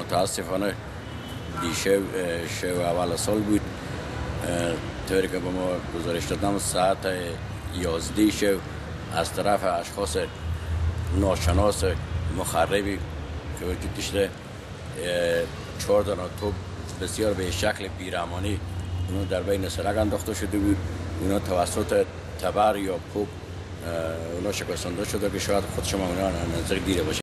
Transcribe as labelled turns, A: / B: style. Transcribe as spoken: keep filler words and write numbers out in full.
A: متاسفانه دیشب شب اول سال بود، طوری که به ما گزارش دادم ساعت یازده شب از طرف اشخاص ناشناس مخربی که وجود داشته چهار دانه توپ بسیار به شکل بیرحمانه اونو در بین سرک انداخته شده بود. اونا توسط تبر یا پوک اونا شکستنده شده که شاید خود شما اونا نظر دیده باشه.